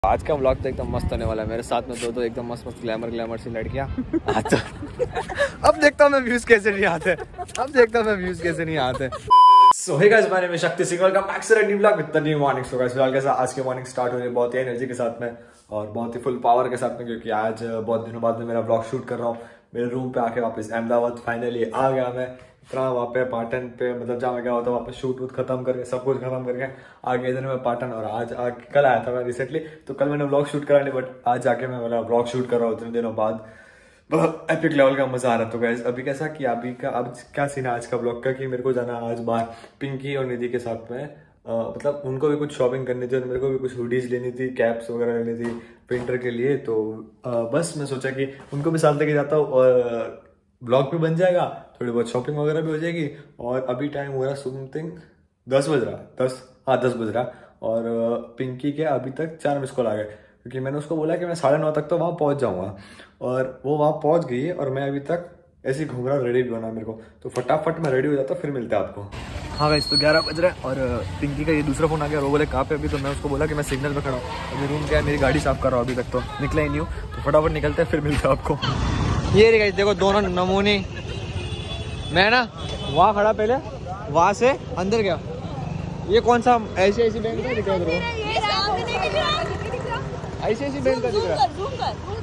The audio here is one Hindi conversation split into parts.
आज का व्लॉग तो एकदम मस्त होने वाला है। मेरे साथ में दो एकदम मस्त मस्त ग्लैमर सी लड़कियां। अब देखता हूँ मैं व्यूज कैसे नहीं आते। कैसे नहीं आते। So hey guys, my name is Shakti Singh, welcome back to a new vlog with the new morning. So guys, फिलहाल कैसा आज की मॉर्निंग स्टार्ट हो रही है बहुत ही एनर्जी के साथ में और बहुत ही फुल पावर के साथ में, क्योंकि आज बहुत दिनों बाद में मेरा व्लॉग शूट कर रहा हूँ। मेरे रूम पे आके वापस अहमदाबाद फाइनली आ गया मैं। इतना वहाँ पे पाटन पे मतलब जहाँ मैं गया होता वहाँ पे शूट वूट खत्म करके सब कुछ खत्म करके आगे इधर मैं पाटन। और आज कल आया था मैं रिसेंटली, तो कल मैंने व्लॉग शूट करा नहीं, बट आज जाके मैं मेरा व्लॉग शूट कर रहा हूँ इतने दिनों बाद। बहुत एपिक लेवल का मजा आ रहा है। तो गाइस अभी कैसा कि अभी का अब क्या सीन है आज का ब्लॉग का, कि मेरे को जाना आज बाहर पिंकी और निधि के साथ में। मतलब उनको भी कुछ शॉपिंग करनी थी और मेरे को भी कुछ हुडीज लेनी थी, कैप्स वगैरह लेनी थी विंटर के लिए। तो बस मैं सोचा कि उनको भी साथ लेके जाता हूँ और ब्लॉग भी बन जाएगा, थोड़ी बहुत शॉपिंग वगैरह भी हो जाएगी। और अभी टाइम हो रहा समथिंग 10 बज रहा 10 बज रहा। और पिंकी के अभी तक 4 मिस कॉल आ गए, क्योंकि मैंने उसको बोला कि मैं 9:30 तक तो वहाँ पहुँच जाऊँगा, और वो वहाँ पहुँच गई है और मैं अभी तक ऐसे ही घूम रहा, रेडी भी होना है मेरे को। तो फटाफट मैं रेडी हो जाता, फिर मिलते हैं आपको। हाँ गाइस, तो 11 बज रहा है और पिंकी का ये दूसरा फोन आ गया। वो बोले कहाँ पे अभी, तो मैं उसको बोला कि मैं सिग्नल पे खड़ा हूँ। अभी रूम क्या है, मेरी गाड़ी साफ कर रहा हूँ, अभी तक तो निकला ही नहीं हूँ। तो फटाफट निकलते हैं, फिर मिलते हैं आपको। ये गाइस देखो दोनों नमूने। मैं ना वहाँ खड़ा, पहले वहाँ से अंदर गया। ये कौन सा ऐसी बैंक का दिख रहा है? ऐसी बैंक का दिख रहा है।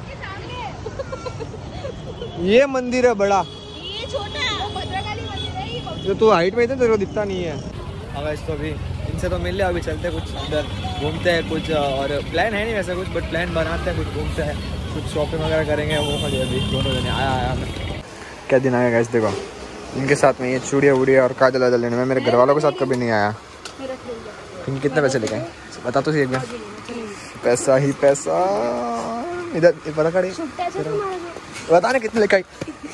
ये मंदिर है बड़ा, ये छोटा है, वो भद्रकाली मंदिर है। ये जो तू हाइट में इतना तेरे को दिखता नहीं है। अब तो अभी इनसे तो मिल लिया, अभी चलते हैं कुछ अंदर घूमते हैं कुछ, और प्लान है नहीं वैसा कुछ, बट प्लान बनाते हैं, कुछ घूमते हैं, कुछ शॉपिंग वगैरह करेंगे। वो खड़ी अभी दोनों जने आया मैं क्या दिन आया गाइस, देखो इनके साथ में ये चूड़िया वूड़िया और काजल वाजल लेने में। मेरे घर वालों के साथ कभी नहीं आया। इनके कितने पैसे लेके आए बता तो सही एक बार। पैसा ही पैसा। इधर पता खड़ी बता ना कितने लेके आई।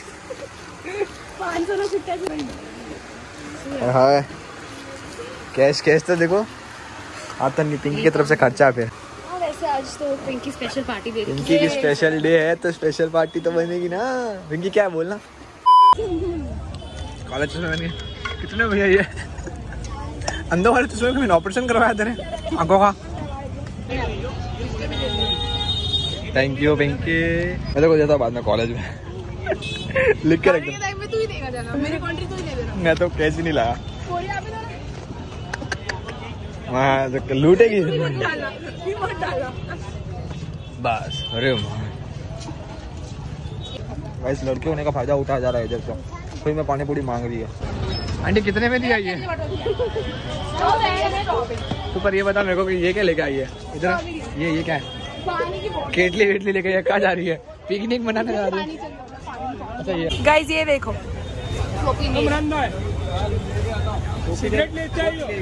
500 हाँ कैश तो देखो आता नहीं। पिंकी की तरफ से खर्चा फिर। वैसे आज तो पिंकी स्पेशल पार्टी दे रही है। पिंकी की स्पेशल डे है तो स्पेशल पार्टी तो बनेगी ना। पिंकी क्या बोलना कॉलेज चश्मे बन गए कितने भैया ये अंदर वाले चश्मे को मैंने ऑपरेशन करवाया तेरे आंखों का। Thank you Pinky. मैं तो को देता बाद में कॉलेज में लिख के रख दे। तू ही देगा जाना, मेरी कंट्री तू ही ले देना। मैं तो कैसे नहीं लाया वहाँ तो लूटेगी बस। अरे वैस लड़के होने का फायदा उठाया जा रहा है इधर से। कोई मैं पानी पूरी मांग रही है। आंटी कितने में दिया ये? तो पर ये बता मेरे को कि ये क्या लेके आई है इधर? ये क्या है? केटली वेटली लेके कहाँ जा रही है? पिकनिक मनाने जा रही है? अच्छा ये गाइस ये देखो सिगरेट लेते आइए।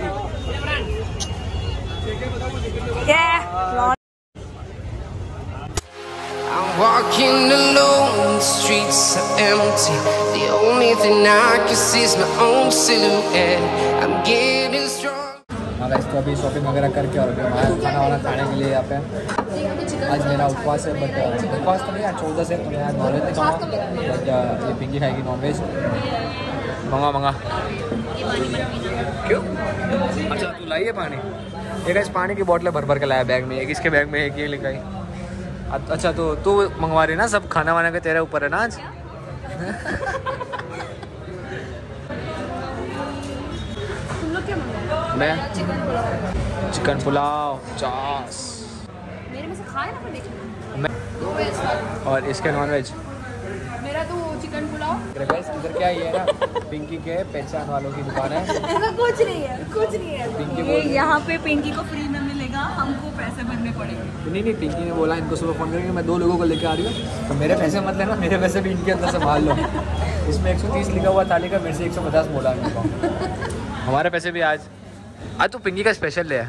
I'm walking alone, the streets are empty. The only thing I can see is my own silhouette. I'm getting strong. हाँ गाइस, तो अभी शॉपिंग वगैरह करके और अभी हमारा खाना वाना खाने के लिए यहाँ पे। आज मेरा उपवास है, बट उपवास तो नहीं, आज 14 से तो मैं आज नॉनवेज नहीं खाऊंगा, बट ये पिंकी खाएगी नॉनवेज। मंगा क्यों? अच्छा तू लाई है पानी? ये गाइस पानी की बोतलें भर के लाया बैग में। एक इसके बैग में एक ये लिखाई। अच्छा तो तू मंगवा रही ना, सब खाना वाना के तेरे ऊपर है ना आज। मैं चिकन पुलाव 50 मेरे में से खाए ना मैं और इसके नॉनवेज। मेरा तो चिकन पुलाव। इधर क्या ये है ना, पिंकी के पहचान वालों की दुकान है। ऐसा कुछ नहीं है पिंकी ये यहाँ पे पिंकी को फ्री में मिलेगा, हमको पैसे भरने पड़ेंगे। नहीं पिंकी ने बोला इनको सुबह फोन करेंगे, मैं 2 लोगों को लेके आ रही हूँ, तो मेरे पैसे मत लेना, मेरे पैसे भी इनके अंदर संभाल लो। इसमें 130 लिखा हुआ थाली का, मेरे से 150 बोला इनको। हमारे पैसे भी आज तो पिंकी का स्पेशल डे है,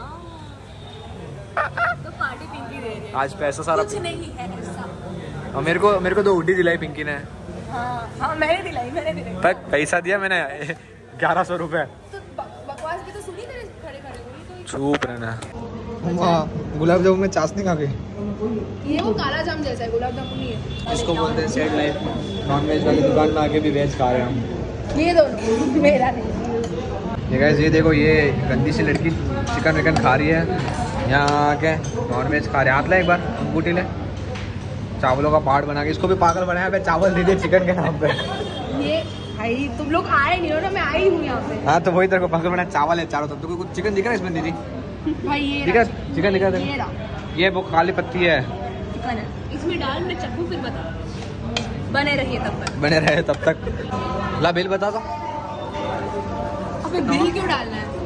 तो पार्टी पिंकी दे रही है आज पैसा सारा कुछ नहीं है ऐसा। और मेरे को 2 हुडी दिलाई पिंकी ने। हाँ मैंने दिलाई पर पैसा दिया मैंने 1100 रुपये। तो बकवास भी तो सुनी तेरे खड़े चुप रहना। गुलाब जामुन में चाशनी खा गई। ये वो काला जाम जैसा है, गुलाब जामुन नहीं है। इसको बोलते हैं सेड लाइफ। नॉन वेज वाली दुकान में आके भी वेज खा रहे हैं हम। ये दोनों मेरा नहीं। ये गाइस ये देखो, ये गंदी सी लड़की चिकन विकन खा रही है यहाँ के नॉनवेज खा रहे, हाथ ले एक बार अंगूठी ले, चावलों का पहाड़ बना के इसको भी पागल बनाया पे, चावल दे दिए चिकन के नाम पे। ये भाई तुम लोग आए नहीं हो ना, मैं आई हूँ यहाँ पे। हाँ तो वही तेरे को पागल बनाया, चावल है चारों तरफ। तुमको कुछ चिकन दिख रहा है इसमें दीदी? भाई ये दिखा चिकन दिखा दे, ये वो काली पत्ती है चिकन है, इसमें डाल, मैं चखूँ फिर बता। बने रहिए तब तक, बने रहे तब तक। ला बिल बता दो। अबे बिल क्यों डालना है?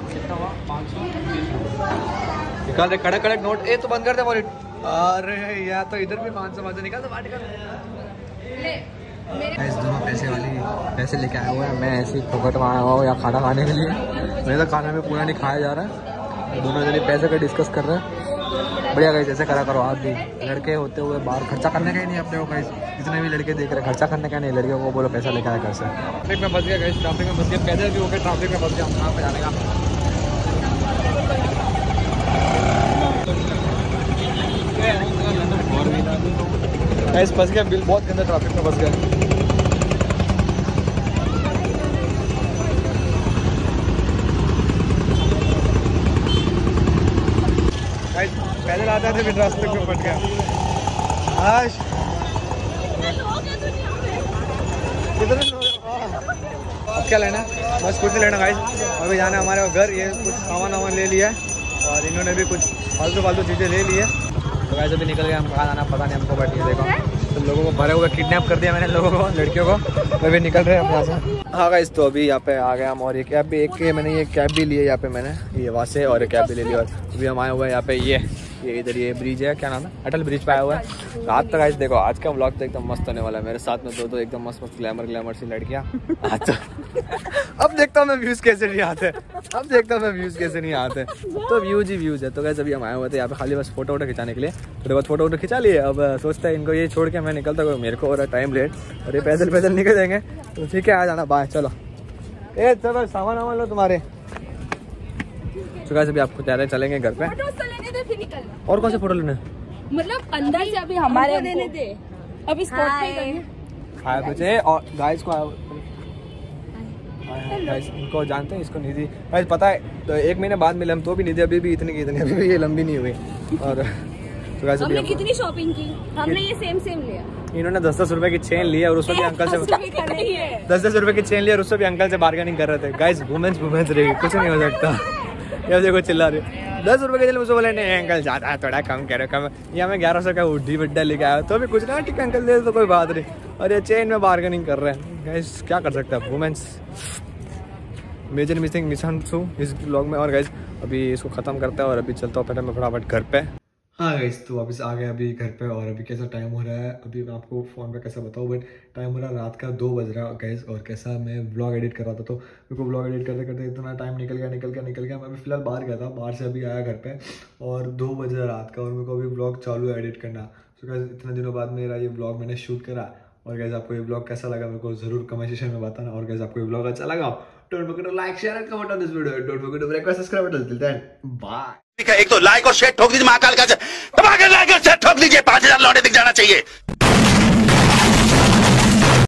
निकाल दे कड़क कड़क नोट। ए तो बंद कर दे मोरी। अरे यार तो इधर भी 500 मत निकाल दे, बाहर निकाल ले मेरे इस दोनों पैसे वाली पैसे लेके आया हुआ है, मैं ऐसे ही फोकट में आया हुआ हूँ यहाँ खाना खाने के लिए। मेरे तो खाना में पूरा नहीं खाया जा रहा है, दोनों जने पैसे का डिस्कस कर रहे हैं। बढ़िया गाइस, ऐसे करा करो आप भी। लड़के होते हुए बाहर खर्चा करने का ही नहीं अपने को गाइस, जितने भी लड़के देख रहे हैं खर्चा करने का नहीं, लड़कियों को बोलो पैसा लेकर आया घर से। ट्रैफिक में फंस गया गाइस, ट्रैफिक में फंस गया, पैदल भी हो गए, ट्रैफिक में फंस गया, हम कहाँ पे जाने का। गाइस फंस गया, बिल बहुत गंदा ट्रैफिक में फंस गया। पैदल आता थे फिर रास्ते में फट गया। आज अब क्या लेना, बस कुछ नहीं लेना गाइस, अभी जाना है हमारे घर। ये कुछ सामान वामान ले लिया है और इन्होंने भी कुछ फालतू चीज़ें ले ली है, तो गाइस अभी निकल गया। हम कहाँ जाना पता नहीं हमको, बैठ के देखो तो लोगों को भरे हुए किडनैप कर दिया मैंने लोगों को, लड़कियों को, तो अभी निकल रहे हैं हम यहाँ से। हाँ गाइस तो अभी यहाँ पे आ गया हम, और ये कैब भी मैंने ये कैब भी ली है यहाँ पे, मैंने ये वहाँ से और ये कैब भी ले ली। और अभी हम आए हुए हैं यहाँ पे, ये इधर ये ब्रिज है, क्या नाम है, अटल ब्रिज पे आया हुआ है। रात तक गाइस देखो, आज का व्लॉग तो एकदम मस्त होने वाला है। मेरे साथ में दो एकदम मस्त ग्लैमर सी लड़कियाँ। अब देखता हूँ मैं व्यूज कैसे नहीं आते, तो व्यूज ही व्यूज है। तो गाइस अभी हम आए हुए थे यहाँ पे खाली बस फोटो खिंचाने के लिए, थोड़े बहुत फोटो खिंचा लिए। अब सोचते हैं इनको ये छोड़ के मैं निकलता हूँ, मेरे को हो रहा है टाइम लेट, और ये पैदल निकल जाएंगे, तो ठीक है आ जाना, बाय चलो। ए चलो सामान वामान लो तुम्हारे। तो गाइस अभी आपको तैयार चलेंगे घर पे, और कौन से फोटो लेने, मतलब अंदर से अभी हमारे देने दे, अभी स्पॉट पे हाय बच्चे। और गाइस को गाइस इनको जानते हैं, इसको निधि गाइस पता है, तो 1 महीने बाद मिले हम, तो भी निधि अभी भी इतनी अभी भी ये लंबी नहीं हुई। और तो गाइस हमने कितनी शॉपिंग की, हमने ये सेम लिया। इन्होंने 10-10 रुपए की चेन ली और उससे भी अंकल से 10-10 रुपए की चेन लिया और उससे भी अंकल से बार्गेनिंग कर रहे थे। गाइस वुमेन्स रही, कुछ नहीं हो सकता। ये देखो चिल्ला रहे 10 रुपए के लिए, मुझे बोले नहीं अंकल ज्यादा है, थोड़ा कम करो कम। ये हमें 1100 का उड्डी बड्डा लेके आया, तो भी कुछ ना, ठीक अंकल दे तो कोई बात नहीं। और ये चेन में बार्गेनिंग कर रहे हैं गाइस, क्या कर सकते हैं वुमेन्स। मेजर मिसअंडरस्टैंडिंग इस ब्लॉग में। और गाइस अभी इसको खत्म करते हैं और अभी चलता हूँ पहले मैं फटाफट घर पे। हाँ गाइस तो वापस आ गए अभी घर पे, और अभी कैसा टाइम हो रहा है, अभी मैं आपको फ़ोन पे कैसा बताऊँ, बट टाइम हो रहा है रात का 2 बज रहा है गाइस। और कैसा मैं व्लॉग एडिट कर रहा था, तो मेरे को व्लॉग एडिट करते करते इतना टाइम निकल गया। मैं अभी फिलहाल बाहर गया था, बाहर से अभी आया घर पे और 2 बज रहा रात का, और मेरे को अभी व्लॉग चालू है एडिट करना। तो गाइस इतने दिनों बाद मेरा ये व्लॉग मैंने शूट करा। और गाइस आपको ये व्लॉग कैसा लगा मेरे को जरूर कमेंट सेक्शन में बताना। और गाइस आपको ये व्लॉग अच्छा लगा, don't forget to like share and comment on this video, don't forget to press subscribe button. Till then bye. एक तो लाइक और शेयर ठोक दीजिए, महाकाल का दबा के लाइक और शेयर ठोक दीजिए, 5000 लौटे दिख जाना चाहिए।